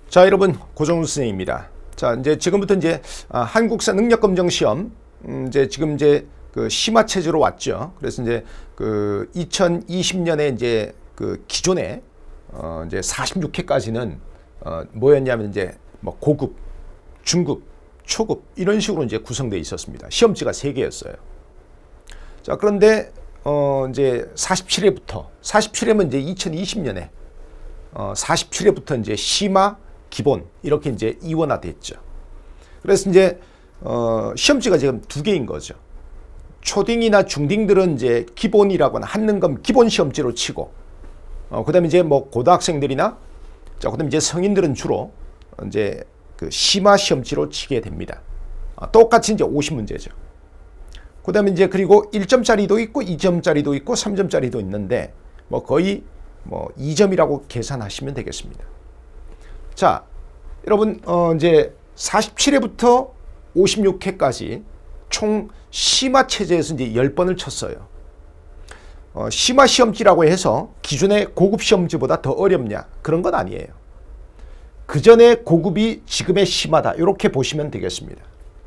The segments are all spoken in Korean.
자, 여러분, 고정훈 선생님입니다. 자, 이제 지금부터 이제 한국사 능력검정 시험 지금 그 심화 체제로 왔죠. 그래서 이제 그 2020년에 이제 그 기존에 이제 46회까지는 뭐였냐면 이제 뭐 고급, 중급, 초급 이런 식으로 이제 구성되어 있었습니다. 시험지가 3개였어요. 자, 그런데 이제 47회면 이제 2020년에 47회부터 이제 심화, 기본 이렇게 이제 이원화됐죠. 그래서 이제 시험지가 지금 2개인 거죠. 초딩이나 중딩들은 이제 기본이라거나 한능검 기본 시험지로 치고, 그다음에 이제 뭐 고등학생들이나 그다음에 이제 성인들은 주로 이제 그 심화 시험지로 치게 됩니다. 똑같이 이제 50문제죠. 그다음에 이제 그리고 1점짜리도 있고 2점짜리도 있고 3점짜리도 있는데 뭐 거의 뭐 2점이라고 계산하시면 되겠습니다. 자, 여러분 이제 47회부터 56회까지 총 심화 체제에서 이제 10번을 쳤어요. 심화 시험지라고 해서 기존의 고급 시험지보다 더 어렵냐? 그런 건 아니에요. 그 전에 고급이 지금의 심하다. 이렇게 보시면 되겠습니다.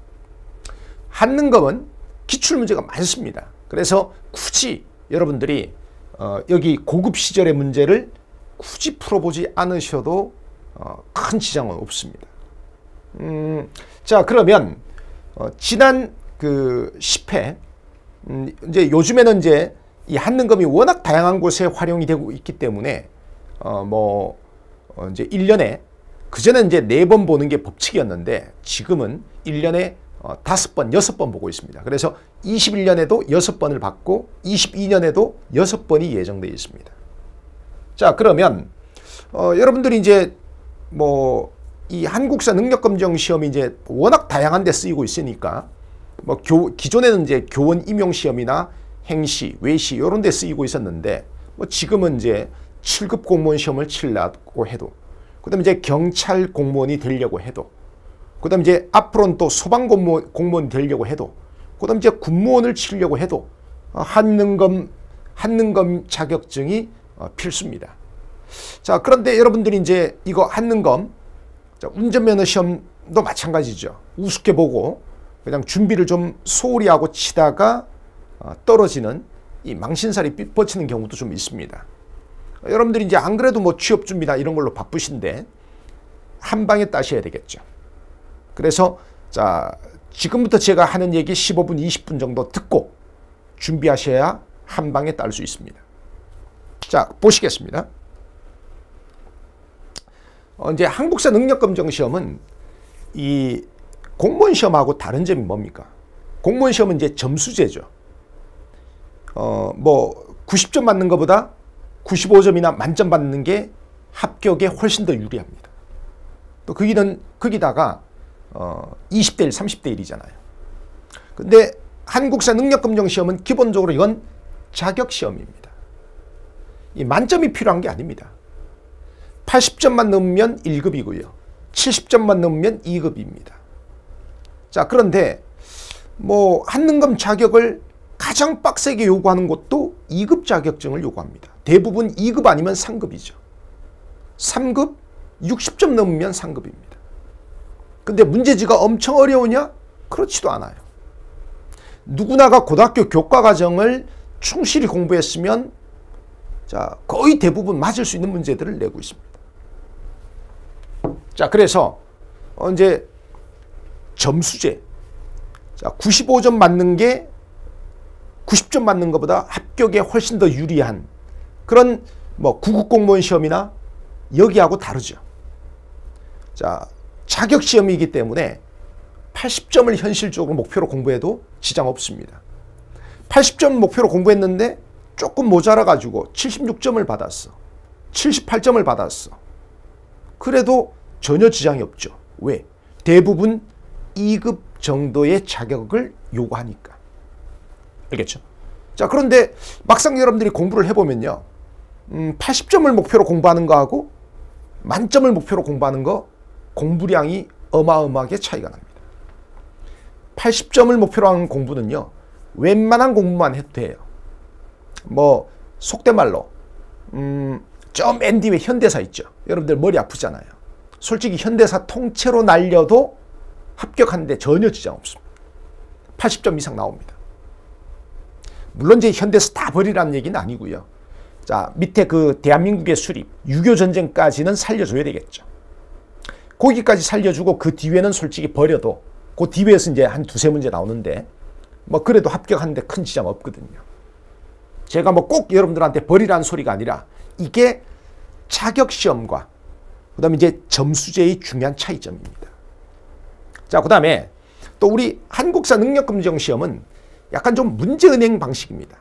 한능검은 기출문제가 많습니다. 그래서 굳이 여러분들이 여기 고급 시절의 문제를 굳이 풀어보지 않으셔도 큰 지장은 없습니다. 자, 그러면 지난 그 10회 이제 요즘에는 이제 이 한능검이 워낙 다양한 곳에 활용이 되고 있기 때문에 이제 1년에 그전에 이제 4번 보는 게 법칙이었는데 지금은 1년에 5번, 6번 보고 있습니다. 그래서 21년에도 6번을 받고 22년에도 6번이 예정되어 있습니다. 자, 그러면 여러분들이 이제 뭐 이 한국사 능력검정 시험이 이제 워낙 다양한 데 쓰이고 있으니까 뭐 기존에는 이제 교원 임용 시험이나 행시, 외시 이런 데 쓰이고 있었는데 뭐 지금은 이제 7급 공무원 시험을 치려고 해도, 그다음에 이제 경찰 공무원이 되려고 해도, 그다음에 이제 앞으로는 또 소방 공무원이 되려고 해도, 그다음에 이제 군무원을 치려고 해도 한능검 자격증이 필수입니다. 자, 그런데 여러분들이 이제 이거 한능검 운전면허 시험도 마찬가지죠. 우습게 보고 그냥 준비를 좀 소홀히 하고 치다가 떨어지는 이 망신살이 뻗치는 경우도 좀 있습니다. 여러분들이 이제 안 그래도 뭐 취업 준비나 이런 걸로 바쁘신데 한 방에 따셔야 되겠죠. 그래서 자, 지금부터 제가 하는 얘기 15분, 20분 정도 듣고 준비하셔야 한 방에 딸 수 있습니다. 자, 보시겠습니다. 이제 한국사 능력검정 시험은 이 공무원 시험하고 다른 점이 뭡니까? 공무원 시험은 이제 점수제죠. 뭐 90점 받는 것보다 95점이나 만점 받는 게 합격에 훨씬 더 유리합니다. 또 거기다가 20대 1, 30대 1이잖아요. 근데 한국사 능력검정 시험은 기본적으로 이건 자격시험입니다. 이 만점이 필요한 게 아닙니다. 80점만 넘으면 1급이고요. 70점만 넘으면 2급입니다. 자, 그런데 뭐 한능검 자격을 가장 빡세게 요구하는 곳도 2급 자격증을 요구합니다. 대부분 2급 아니면 3급이죠. 3급 60점 넘으면 3급입니다. 근데 문제지가 엄청 어려우냐? 그렇지도 않아요. 누구나가 고등학교 교과과정을 충실히 공부했으면 자, 거의 대부분 맞을 수 있는 문제들을 내고 있습니다. 자, 그래서 이제 점수제. 자, 95점 맞는 게 90점 맞는 것보다 합격에 훨씬 더 유리한 그런 뭐 9급 공무원 시험이나 여기하고 다르죠. 자, 자격 시험이기 때문에 80점을 현실적으로 목표로 공부해도 지장 없습니다. 80점 목표로 공부했는데 조금 모자라 가지고 76점을 받았어. 78점을 받았어. 그래도 전혀 지장이 없죠. 왜? 대부분 2급 정도의 자격을 요구하니까. 알겠죠? 자, 그런데 막상 여러분들이 공부를 해보면요. 80점을 목표로 공부하는 거하고 만점을 목표로 공부하는 거 공부량이 어마어마하게 차이가 납니다. 80점을 목표로 하는 공부는요. 웬만한 공부만 해도 돼요. 뭐 속된 말로 저 맨 뒤에 현대사 있죠. 여러분들 머리 아프잖아요. 솔직히 현대사 통째로 날려도 합격하는데 전혀 지장 없습니다. 80점 이상 나옵니다. 물론 이제 현대사 다 버리라는 얘기는 아니고요. 자, 밑에 그 대한민국의 수립, 6.25 전쟁까지는 살려줘야 되겠죠. 거기까지 살려주고 그 뒤에는 솔직히 버려도 그 뒤에서 이제 한 두세 문제 나오는데 뭐 그래도 합격하는데 큰 지장 없거든요. 제가 뭐 꼭 여러분들한테 버리라는 소리가 아니라 이게 자격시험과 그 다음에 이제 점수제의 중요한 차이점입니다. 자, 그 다음에 또 우리 한국사 능력검정시험은 약간 좀 문제은행 방식입니다.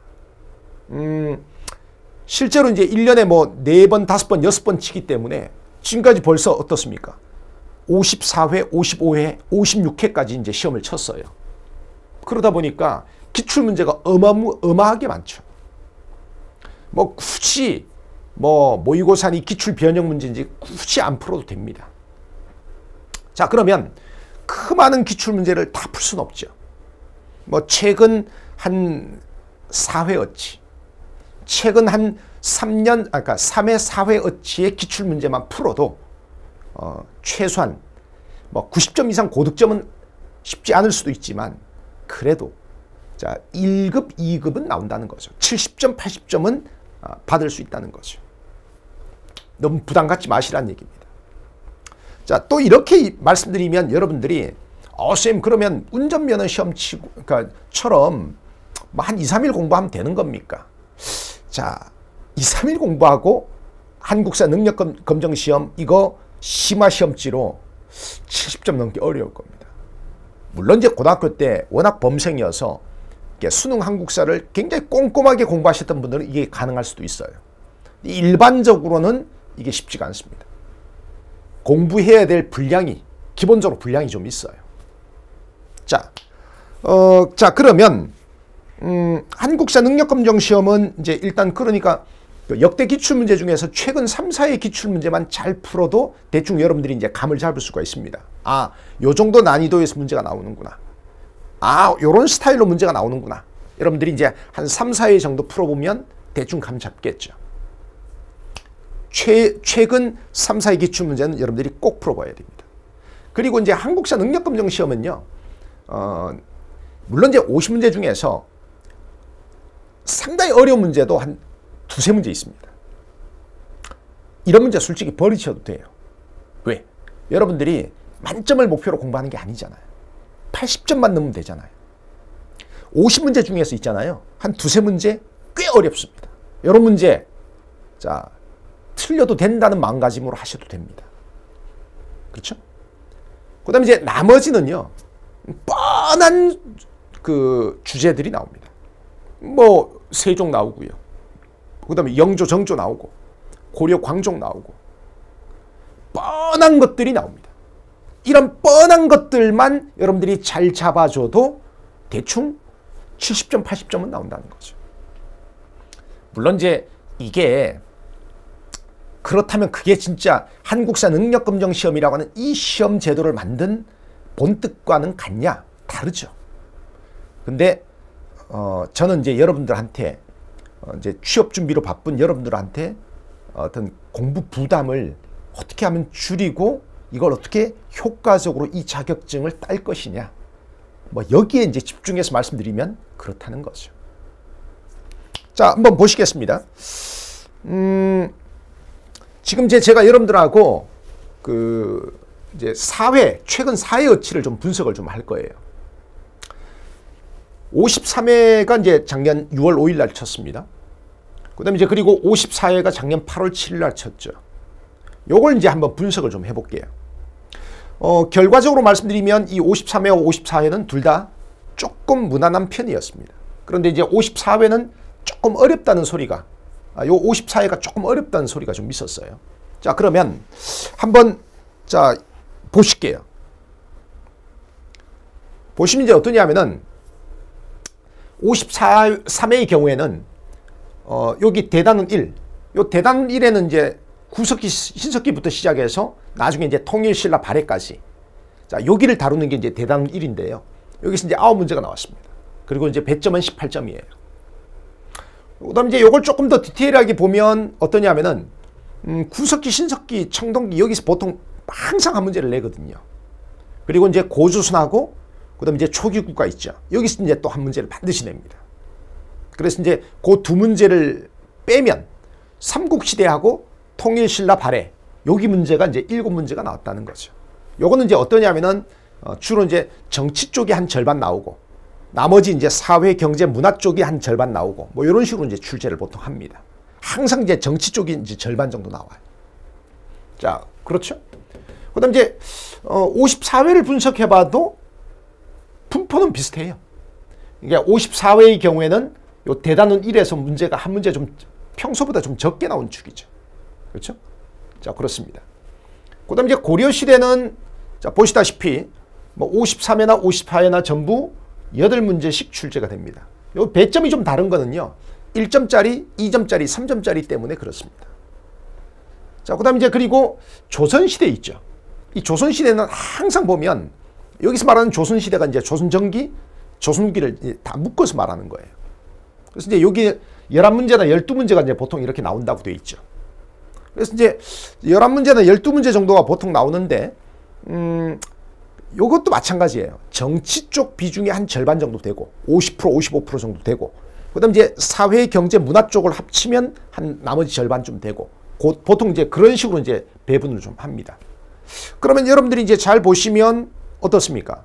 실제로 이제 1년에 뭐 4번, 5번, 6번 치기 때문에 지금까지 벌써 어떻습니까? 54회, 55회, 56회까지 이제 시험을 쳤어요. 그러다 보니까 기출문제가 어마어마하게 많죠. 뭐 굳이 뭐 모의고사니 기출 변형 문제인지 굳이 안 풀어도 됩니다. 자, 그러면 그 많은 기출 문제를 다 풀 수는 없죠. 뭐 최근 한 4회어치, 최근 한 3년, 그러니까 3회, 4회어치의 기출 문제만 풀어도 최소한 뭐 90점 이상 고득점은 쉽지 않을 수도 있지만 그래도 자 1급, 2급은 나온다는 거죠. 70점, 80점은 받을 수 있다는 거죠. 너무 부담 갖지 마시라는 얘기입니다. 자, 또 이렇게 말씀드리면 여러분들이 쌤 그러면 운전면허 시험 치고 그러니까 처럼 뭐 한 2, 3일 공부하면 되는 겁니까? 자, 2, 3일 공부하고 한국사 능력검정시험 이거 심화시험지로 70점 넘기 어려울 겁니다. 물론 이제 고등학교 때 워낙 범생이어서 수능 한국사를 굉장히 꼼꼼하게 공부하셨던 분들은 이게 가능할 수도 있어요. 일반적으로는 이게 쉽지가 않습니다. 공부해야 될 분량이 기본적으로 분량이 좀 있어요. 자, 그러면 한국사 능력검정시험은 이제 일단 그러니까 역대 기출문제 중에서 최근 3, 4의 기출문제만 잘 풀어도 대충 여러분들이 이제 감을 잡을 수가 있습니다. 아, 요 정도 난이도에서 문제가 나오는구나. 아, 요런 스타일로 문제가 나오는구나. 여러분들이 이제 한 3, 4회 정도 풀어보면 대충 감 잡겠죠. 최근 3, 4의 기출문제는 여러분들이 꼭 풀어봐야 됩니다. 그리고 이제 한국사 능력검정시험은요, 물론 이제 50문제 중에서 상당히 어려운 문제도 한 두세 문제 있습니다. 이런 문제 솔직히 버리셔도 돼요. 왜? 여러분들이 만점을 목표로 공부하는 게 아니잖아요. 80점만 넣으면 되잖아요. 50문제 중에서 있잖아요. 한 두세 문제 꽤 어렵습니다. 이런 문제 자 틀려도 된다는 마음가짐으로 하셔도 됩니다. 그렇죠? 그 다음에 이제 나머지는요. 뻔한 그 주제들이 나옵니다. 뭐 세종 나오고요. 그 다음에 영조, 정조 나오고 고려, 광종 나오고 뻔한 것들이 나옵니다. 이런 뻔한 것들만 여러분들이 잘 잡아줘도 대충 70점, 80점은 나온다는 거죠. 물론 이제 이게 그렇다면 그게 진짜 한국사 능력검정시험이라고 하는 이 시험 제도를 만든 본뜻과는 같냐? 다르죠. 근데 저는 이제 여러분들한테 이제 취업 준비로 바쁜 여러분들한테 어떤 공부 부담을 어떻게 하면 줄이고 이걸 어떻게 효과적으로 이 자격증을 딸 것이냐. 뭐 여기에 이제 집중해서 말씀드리면 그렇다는 거죠. 자, 한번 보시겠습니다. 지금 제가 여러분들하고 그 이제 4회, 최근 4회어치를 좀 분석을 좀 할 거예요. 53회가 이제 작년 6월 5일 날 쳤습니다. 그 다음에 이제 그리고 54회가 작년 8월 7일 날 쳤죠. 요걸 이제 한번 분석을 좀 해볼게요. 결과적으로 말씀드리면 이 53회와 54회는 둘 다 조금 무난한 편이었습니다. 그런데 이제 54회는 조금 어렵다는 소리가, 요 54회가 조금 어렵다는 소리가 좀 있었어요. 자, 그러면 한번 자 보실게요. 보시면 이제 어떠냐면은 53회의 경우에는 여기 대단원 1, 요 대단원 1에는 이제 구석기, 신석기부터 시작해서 나중에 이제 통일신라 발해까지 자 여기를 다루는 게 이제 대단원 1인데요. 여기서 이제 9문제가 나왔습니다. 그리고 이제 배점은 18점이에요. 그다음 이제 요걸 조금 더 디테일하게 보면 어떠냐면은 구석기, 신석기, 청동기 여기서 보통 항상 한 문제를 내거든요. 그리고 이제 고조선하고 그다음 이제 초기국가 있죠. 여기서 이제 또 한 문제를 반드시 냅니다. 그래서 이제 그 두 문제를 빼면 삼국시대하고 통일신라 발해 여기 문제가 이제 7문제가 나왔다는 거죠. 요거는 이제 어떠냐면은 주로 이제 정치 쪽이 한 절반 나오고 나머지 이제 사회, 경제, 문화 쪽이 한 절반 나오고 뭐 이런 식으로 이제 출제를 보통 합니다. 항상 이제 정치 쪽이 이제 절반 정도 나와요. 자, 그렇죠? 그다음 이제 54회를 분석해봐도 분포는 비슷해요. 그러니까 54회의 경우에는 요 대단원 1에서 문제가 한 문제 좀 평소보다 좀 적게 나온 축이죠. 그렇죠? 자, 그렇습니다. 그다음 이제 고려 시대는 자, 보시다시피 뭐 53회나 54회나 전부 8문제씩 출제가 됩니다. 요 배점이 좀 다른 거는요. 1점짜리, 2점짜리, 3점짜리 때문에 그렇습니다. 자, 그다음 이제 그리고 조선시대 있죠. 이 조선시대는 항상 보면 여기서 말하는 조선시대가 이제 조선전기, 조선기를 다 묶어서 말하는 거예요. 그래서 이제 여기 11문제나 12문제가 이제 보통 이렇게 나온다고 되어 있죠. 그래서 이제 11문제나 12문제 정도가 보통 나오는데, 요것도 마찬가지예요. 정치 쪽 비중이 한 절반 정도 되고, 50%, 55% 정도 되고, 그 다음 이제 사회, 경제, 문화 쪽을 합치면 한 나머지 절반쯤 되고, 보통 이제 그런 식으로 이제 배분을 좀 합니다. 그러면 여러분들이 이제 잘 보시면 어떻습니까?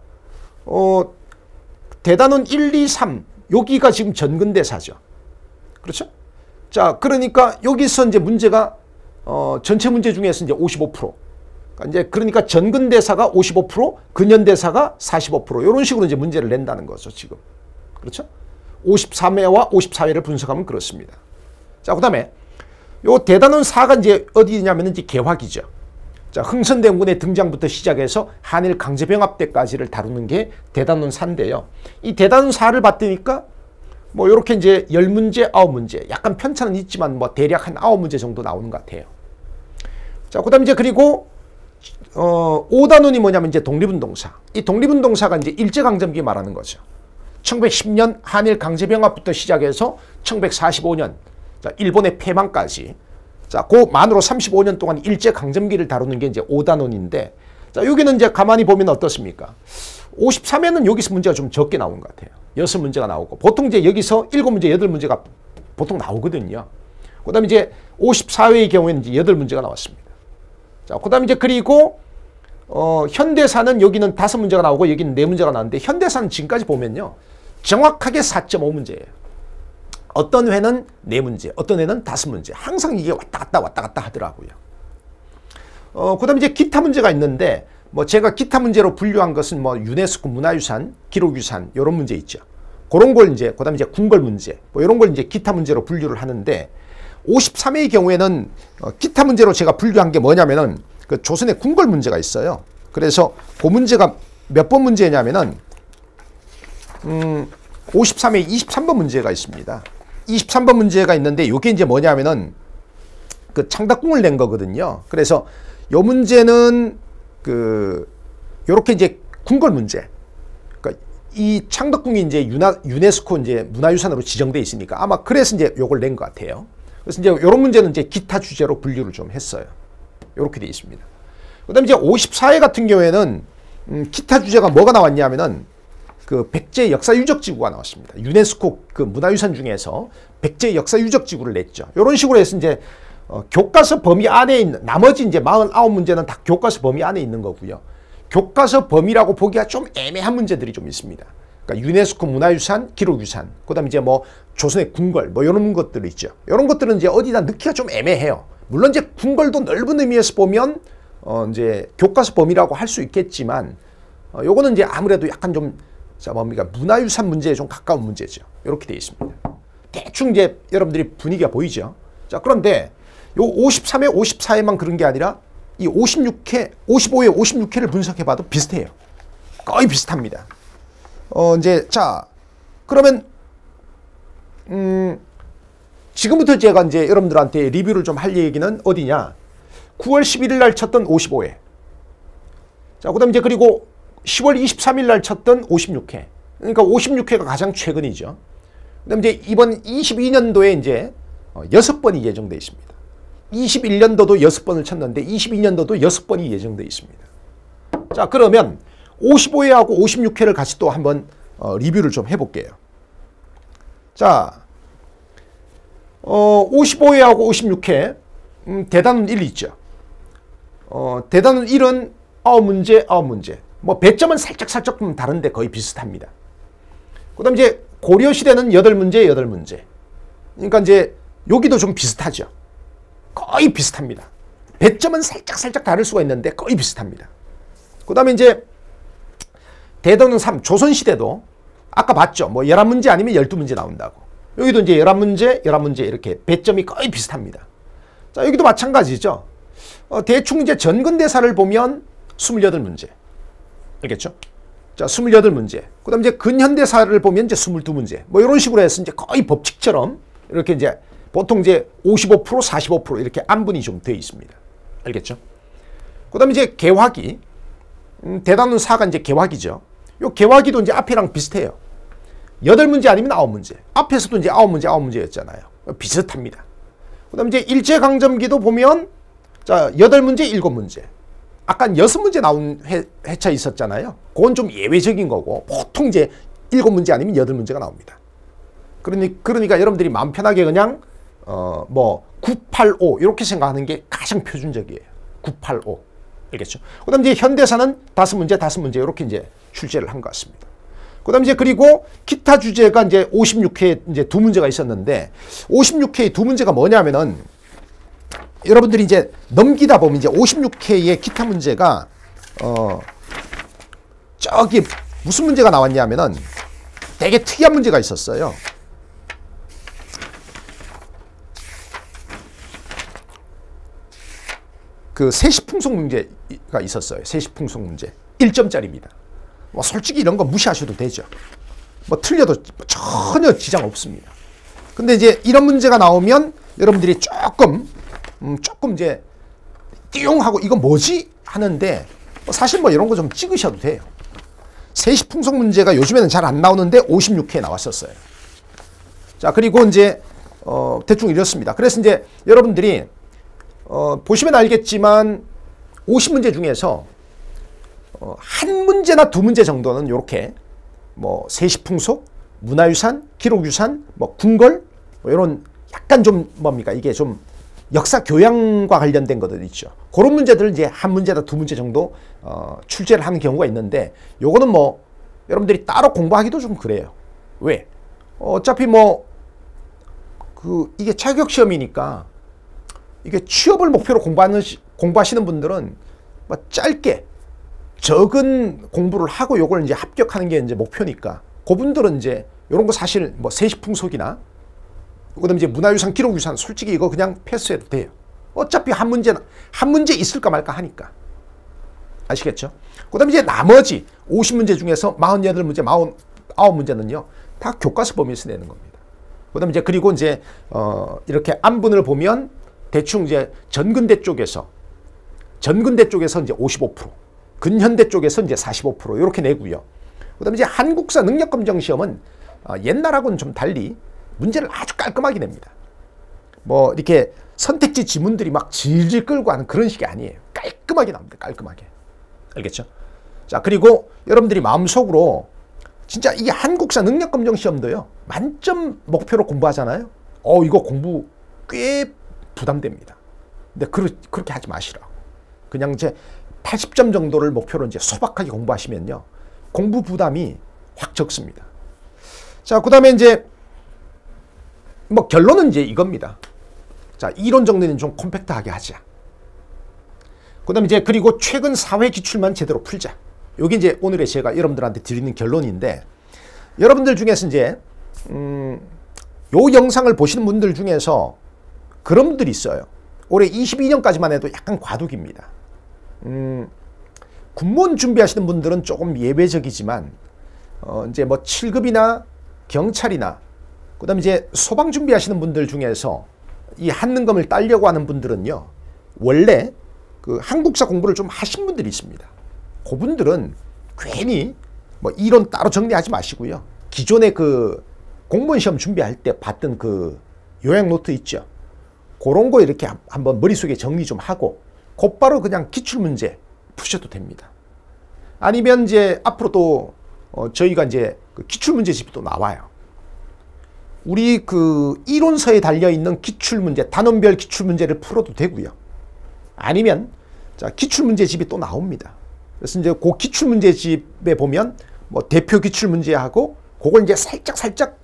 대단원 1, 2, 3, 여기가 지금 전근대사죠. 그렇죠? 자, 그러니까 여기서 이제 문제가 전체 문제 중에서 이제 55%. 그러니까 전근대사가 55%, 근현대사가 45% 이런 식으로 이제 문제를 낸다는 거죠, 지금. 그렇죠? 53회와 54회를 분석하면 그렇습니다. 자, 그다음에 요 대단원 4가 이제 어디냐면 이제 개화기죠. 자, 흥선대원군의 등장부터 시작해서 한일 강제병합 때까지를 다루는 게 대단원 4인데요. 이 대단원 4를 봤더니까 뭐 이렇게 이제 10문제, 9문제, 약간 편차는 있지만 뭐 대략 한 9문제 정도 나오는 것 같아요. 자, 그다음 이제 그리고 5단원이 뭐냐면 이제 독립운동사. 이 독립운동사가 이제 일제강점기 말하는 거죠. 1910년 한일 강제병합부터 시작해서 1945년 자, 일본의 패망까지. 자, 그 만으로 35년 동안 일제강점기를 다루는 게 이제 5단원인데, 자, 여기는 이제 가만히 보면 어떻습니까? 53회는 여기서 문제가 좀 적게 나온 것 같아요. 6문제가 나오고, 보통 이제 여기서 7문제, 8문제가 보통 나오거든요. 그 다음에 이제 54회의 경우에는 이제 8문제가 나왔습니다. 자, 그 다음에 이제 그리고, 현대사는 여기는 5문제가 나오고, 여기는 4문제가 나왔는데, 현대사는 지금까지 보면요. 정확하게 4.5문제예요. 어떤 회는 4문제, 어떤 회는 5문제. 항상 이게 왔다 갔다 하더라고요. 그 다음에 이제 기타 문제가 있는데, 뭐 제가 기타 문제로 분류한 것은 뭐 유네스코 문화유산, 기록유산, 이런 문제 있죠. 그런 걸 이제, 그 다음에 이제 궁궐 문제, 뭐 이런 걸 이제 기타 문제로 분류를 하는데, 53회의 경우에는 기타 문제로 제가 분류한 게 뭐냐면은 그 조선의 궁궐 문제가 있어요. 그래서 그 문제가 몇 번 문제냐면은, 53회 23번 문제가 있습니다. 23번 문제가 있는데 이게 이제 뭐냐면은 그 창덕궁을 낸 거거든요. 그래서 요 문제는 그 요렇게 이제 궁궐 문제. 그러니까 이 창덕궁이 이제 유네스코 이제 문화유산으로 지정돼 있으니까 아마 그래서 이제 요걸 낸 것 같아요. 그래서 이제 요런 문제는 이제 기타 주제로 분류를 좀 했어요. 요렇게 돼 있습니다. 그다음에 이제 54회 같은 경우에는 기타 주제가 뭐가 나왔냐면은 그 백제 역사유적지구가 나왔습니다. 유네스코 그 문화유산 중에서 백제 역사유적지구를 냈죠. 이런 식으로 해서 이제 교과서 범위 안에 있는 나머지 이제 49문제는 다 교과서 범위 안에 있는 거고요. 교과서 범위라고 보기가 좀 애매한 문제들이 좀 있습니다. 그러니까 유네스코 문화유산, 기록유산, 그다음에 이제 뭐 조선의 궁궐 뭐 이런 것들 있죠. 이런 것들은 이제 어디다 넣기가 좀 애매해요. 물론 이제 궁궐도 넓은 의미에서 보면 이제 교과서 범위라고 할 수 있겠지만 요거는 이제 아무래도 약간 좀 자, 뭡니까? 문화유산 문제에 좀 가까운 문제죠. 이렇게 되어 있습니다. 대충 이제 여러분들이 분위기가 보이죠. 자, 그런데 요 53회, 54회만 그런 게 아니라 이 56회, 55회, 56회를 분석해봐도 비슷해요. 거의 비슷합니다. 이제, 자, 그러면, 지금부터 제가 이제 여러분들한테 리뷰를 좀 할 얘기는 어디냐? 9월 11일 날 쳤던 55회. 자, 그 다음에 이제 그리고 10월 23일 날 쳤던 56회. 그러니까 56회가 가장 최근이죠. 그 다음에 이제 이번 22년도에 이제 6번이 예정되어 있습니다. 21년도도 6번을 쳤는데 22년도도 6번이 예정되어 있습니다. 자, 그러면 55회하고 56회를 같이 또 한번 리뷰를 좀 해볼게요. 자, 55회하고 56회 대단원 1 있죠. 대단원 1은 9문제, 9문제. 뭐 배점은 살짝 다른데 거의 비슷합니다. 그 다음 이제 고려시대는 8문제, 8문제. 그러니까 이제 여기도 좀 비슷하죠. 거의 비슷합니다. 배점은 살짝 다를 수가 있는데 거의 비슷합니다. 그 다음에 이제 대단원 3, 조선시대도 아까 봤죠. 뭐 11문제 아니면 12문제 나온다고. 여기도 이제 11문제, 11문제 이렇게 배점이 거의 비슷합니다. 자, 여기도 마찬가지죠. 대충 이제 전근대사를 보면 28문제. 알겠죠? 자, 28문제. 그 다음 이제 근현대사를 보면 이제 22문제. 뭐 이런 식으로 해서 이제 거의 법칙처럼 이렇게 이제 보통 이제 55%, 45% 이렇게 안분이 좀 되어 있습니다. 알겠죠? 그 다음에 이제 개화기. 대단원 4가 이제 개화기죠. 요 개화기도 이제 앞이랑 비슷해요. 8문제 아니면 9문제. 앞에서도 이제 9문제, 9문제였잖아요. 비슷합니다. 그 다음에 이제 일제강점기도 보면 자, 8문제, 7문제. 아까 6문제 나온 회차 있었잖아요. 그건 좀 예외적인 거고 보통 이제 7문제 아니면 8문제가 나옵니다. 그러니까 여러분들이 마음 편하게 그냥 뭐 985 이렇게 생각하는 게 가장 표준적이에요. 985. 알겠죠? 그 다음에 이제 현대사는 5문제, 5문제 이렇게 이제 출제를 한 것 같습니다. 그 다음에 이제 그리고 기타 주제가 이제 56회에 이제 2문제가 있었는데 56회의 2문제가 뭐냐면은 여러분들이 이제 넘기다 보면 이제 56회의 기타 문제가 저기 무슨 문제가 나왔냐면은 되게 특이한 문제가 있었어요. 그 세시풍속 문제가 있었어요. 세시풍속 문제. 1점짜리입니다. 뭐 솔직히 이런 거 무시하셔도 되죠. 뭐 틀려도 전혀 지장 없습니다. 근데 이제 이런 문제가 나오면 여러분들이 조금 이제 띠용하고 이거 뭐지? 하는데 사실 뭐 이런 거 좀 찍으셔도 돼요. 세시풍속 문제가 요즘에는 잘 안 나오는데 56회에 나왔었어요. 자, 그리고 이제 대충 이렇습니다. 그래서 이제 여러분들이 보시면 알겠지만 50문제 중에서 한 문제나 2문제 정도는 이렇게 뭐 세시풍속, 문화유산, 기록유산, 뭐 궁궐 뭐 이런 약간 좀 뭡니까 이게 좀 역사 교양과 관련된 것들 있죠. 그런 문제들을 이제 한 문제나 2문제 정도 출제를 하는 경우가 있는데 요거는 뭐 여러분들이 따로 공부하기도 좀 그래요. 왜? 어차피 뭐 이게 자격 시험이니까 이게 취업을 목표로 공부하시는 분들은 뭐 짧게 적은 공부를 하고 요걸 이제 합격하는 게 이제 목표니까 그분들은 이제 이런 거 사실 뭐 세시풍속이나 그다음에 이제 문화유산, 기록유산 솔직히 이거 그냥 패스해도 돼요. 어차피 한 문제 있을까 말까 하니까. 아시겠죠? 그다음에 이제 나머지 50문제 중에서 48문제, 49문제는요. 다 교과서 범위에서 내는 겁니다. 그다음에 이제 그리고 이제 이렇게 안분을 보면 대충 이제 전근대 쪽에서 이제 55%, 근현대 쪽에서 이제 45% 이렇게 내고요. 그다음에 이제 한국사 능력검정 시험은 옛날하고는 좀 달리 문제를 아주 깔끔하게 냅니다. 뭐 이렇게 선택지 지문들이 막 질질 끌고 하는 그런 식이 아니에요. 깔끔하게 나옵니다. 깔끔하게. 알겠죠? 자, 그리고 여러분들이 마음속으로 진짜 이게 한국사 능력검정 시험도요. 만점 목표로 공부하잖아요. 이거 공부 꽤 부담됩니다. 근데 그렇게 하지 마시라고. 그냥 이제 80점 정도를 목표로 이제 소박하게 공부하시면요. 공부 부담이 확 적습니다. 자, 그 다음에 이제 뭐 결론은 이제 이겁니다. 자, 이론 정리는 좀 컴팩트하게 하자. 그 다음에 이제 그리고 최근 사회 기출만 제대로 풀자. 여기 이제 오늘의 제가 여러분들한테 드리는 결론인데 여러분들 중에서 이제 요 영상을 보시는 분들 중에서 그런 분들이 있어요. 올해 22년까지만 해도 약간 과도기입니다. 군무원 준비하시는 분들은 조금 예외적이지만 이제 뭐 7급이나 경찰이나 그다음에 이제 소방 준비하시는 분들 중에서 이 한능검을 따려고 하는 분들은요. 원래 그 한국사 공부를 좀 하신 분들이 있습니다. 그분들은 괜히 뭐 이론 따로 정리하지 마시고요. 기존에 그 공무원 시험 준비할 때 봤던 그 요약 노트 있죠. 그런 거 이렇게 한번 머릿속에 정리 좀 하고 곧바로 그냥 기출문제 푸셔도 됩니다. 아니면 이제 앞으로 또 저희가 이제 그 기출문제집이 또 나와요. 우리 그 이론서에 달려있는 기출문제, 단원별 기출문제를 풀어도 되고요. 아니면 자 기출문제집이 또 나옵니다. 그래서 이제 그 기출문제집에 보면 뭐 대표 기출문제하고 그걸 이제 살짝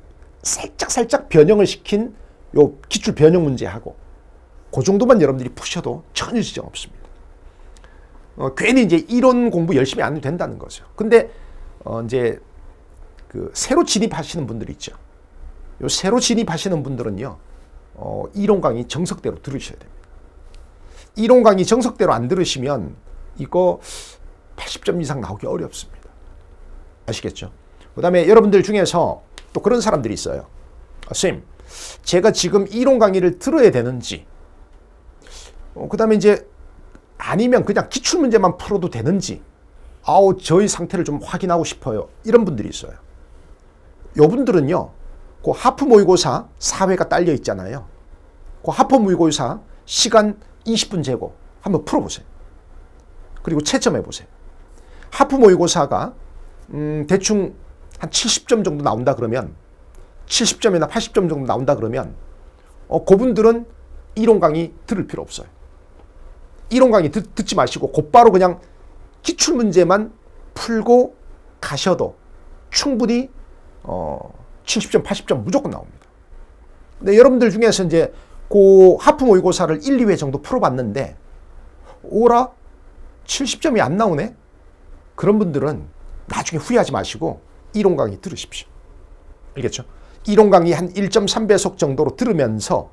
변형을 시킨 요 기출 변형 문제하고 그 정도만 여러분들이 푸셔도 전혀 지장 없습니다. 괜히 이제 이론 공부 열심히 안 해도 된다는 거죠. 근데 이제 그 새로 진입하시는 분들 있죠. 요 새로 진입하시는 분들은요, 이론 강의 정석대로 들으셔야 됩니다. 이론 강의 정석대로 안 들으시면 이거 80점 이상 나오기 어렵습니다. 아시겠죠? 그 다음에 여러분들 중에서 또 그런 사람들이 있어요. 선생님, 제가 지금 이론 강의를 들어야 되는지, 그 다음에 이제 아니면 그냥 기출문제만 풀어도 되는지, 저희 상태를 좀 확인하고 싶어요. 이런 분들이 있어요. 요 분들은요, 그 하프 모의고사 4회가 딸려 있잖아요. 그 하프 모의고사 시간 20분 재고 한번 풀어보세요. 그리고 채점해 보세요. 하프 모의고사가 대충 한 70점 정도 나온다 그러면 70점이나 80점 정도 나온다 그러면 그분들은 이론 강의 들을 필요 없어요. 이론 강의 듣지 마시고 곧바로 그냥 기출문제만 풀고 가셔도 충분히 70점, 80점 무조건 나옵니다. 근데 여러분들 중에서 이제 그 하프 모의고사를 1, 2회 정도 풀어봤는데 오라 70점이 안 나오네? 그런 분들은 나중에 후회하지 마시고 이론 강의 들으십시오. 알겠죠? 이론 강의 한 1.3배속 정도로 들으면서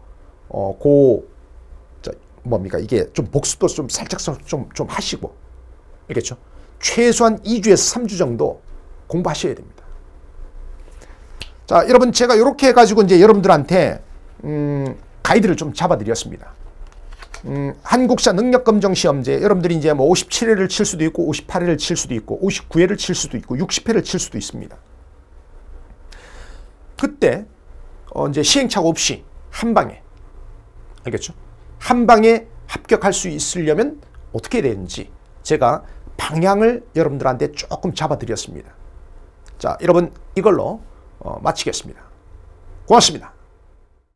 뭡니까? 이게 좀 복습도 좀 살짝 좀 하시고, 알겠죠? 최소한 2주에서 3주 정도 공부하셔야 됩니다. 자, 여러분 제가 이렇게 해가지고 이제 여러분들한테 가이드를 좀 잡아드렸습니다. 한국사 능력검정시험제 여러분들이 이제 뭐 57회를 칠 수도 있고 58회를 칠 수도 있고 59회를 칠 수도 있고 60회를 칠 수도 있습니다. 그때 이제 시행착오 없이 한 방에, 알겠죠? 한 방에 합격할 수 있으려면 어떻게 해야 되는지 제가 방향을 여러분들한테 조금 잡아드렸습니다. 자, 여러분 이걸로 마치겠습니다. 고맙습니다.